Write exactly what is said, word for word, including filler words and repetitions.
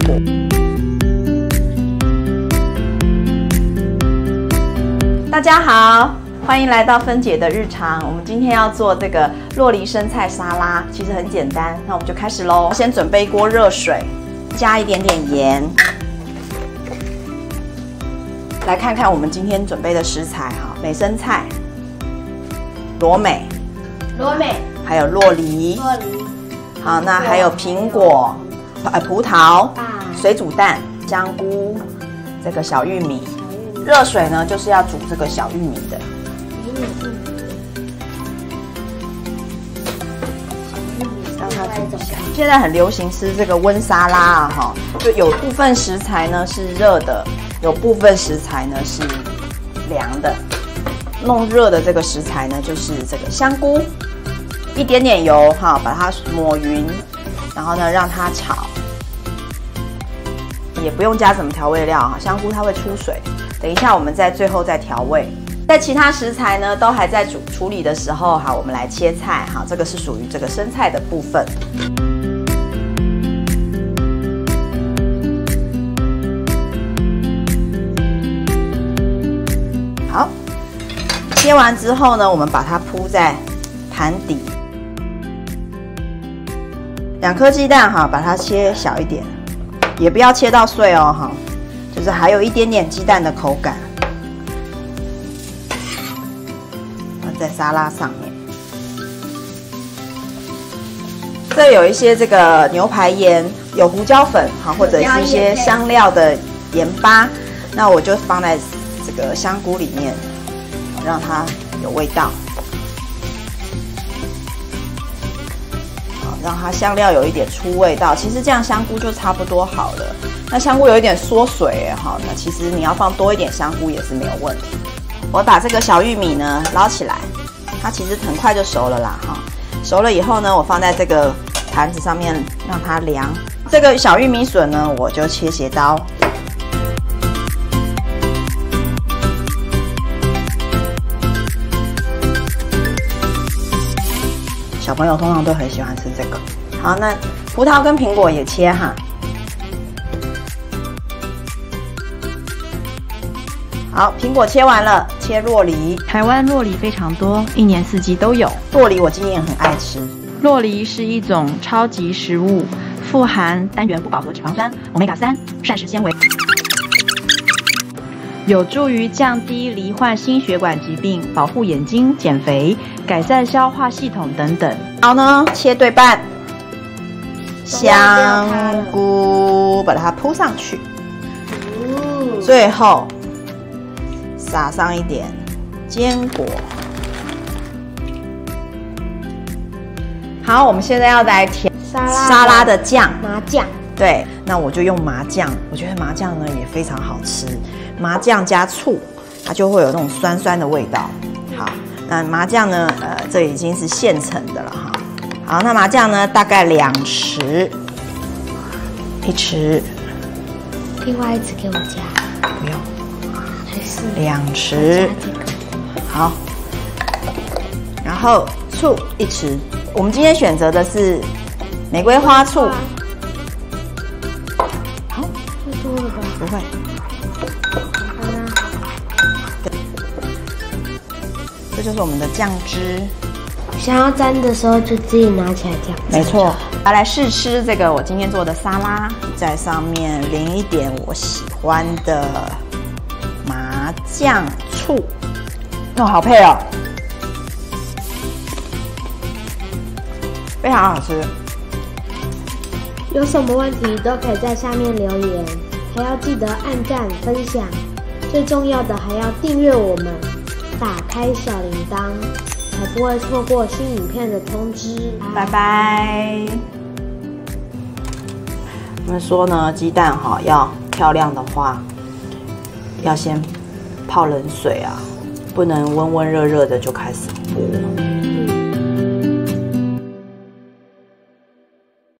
果。大家好，欢迎来到芬姐的日常。我们今天要做这个酪梨生菜沙拉，其实很简单。那我们就开始喽。先准备一锅热水，加一点点盐。来看看我们今天准备的食材哈，美生菜、罗美、 罗美， 还有酪梨。 酪梨。 好，那还有苹果、呃葡萄、水煮蛋、香菇，这个小玉米。热水呢，就是要煮这个小玉米的。让它煮一下。现在很流行吃这个温沙拉啊，哈，就有部分食材呢是热的，有部分食材呢是凉的。弄热的这个食材呢，就是这个香菇，一点点油哈，把它抹匀，然后呢让它炒，也不用加什么调味料哈，香菇它会出水。等一下，我们在最后再调味。在其他食材呢都还在煮处理的时候，好，我们来切菜。好，这个是属于这个生菜的部分。好，切完之后呢，我们把它铺在盘底。两颗鸡蛋哈，把它切小一点，也不要切到碎哦哈。就是还有一点点鸡蛋的口感，在沙拉上面。这有一些这个牛排盐，有胡椒粉哈，或者是一些香料的盐巴，那我就放在这个香菇里面，让它有味道。好，让它香料有一点出味道。其实这样香菇就差不多好了。那香菇有一点缩水哈，那其实你要放多一点香菇也是没有问题。我把这个小玉米呢捞起来，它其实很快就熟了啦哈。熟了以后呢，我放在这个盘子上面让它凉。这个小玉米笋呢，我就切斜刀。小朋友通常都很喜欢吃这个。好，那葡萄跟苹果也切哈。好，苹果切完了，切酪梨。 台湾酪梨非常多，一年四季都有。 酪梨我今年很爱吃。 酪梨是一种超级食物，富含单元不饱和脂肪酸、欧米伽三、膳食纤维，有助于降低罹患心血管疾病、保护眼睛、减肥、改善消化系统等等。 好呢，切对半，香菇把它铺上去，最后撒上一点坚果。好，我们现在要来填沙拉沙拉的酱， 麻酱。 对，那我就用麻酱。我觉得麻酱呢也非常好吃，麻酱加醋，它就会有那种酸酸的味道。好，那麻酱呢，呃，这已经是现成的了哈。好，那麻酱呢，大概两匙，一匙。 另外一匙给我加。 不用。 还是两匙，好，然后醋一匙。我们今天选择的是玫瑰花醋，好， 太多了吧？ 不会，这就是我们的酱汁。 想要沾的时候就自己拿起来这样。 没错，来来试吃这个我今天做的沙拉，在上面淋一点我喜欢的麻酱醋，哦，好配哦，非常好吃。 有什么问题都可以在下面留言，还要记得按赞分享，最重要的还要订阅我们，打开小铃铛，才不会错过新影片的通知。 拜拜。我们说呢，鸡蛋哈要漂亮的话，要先泡冷水啊，不能温温热热的就开始剥。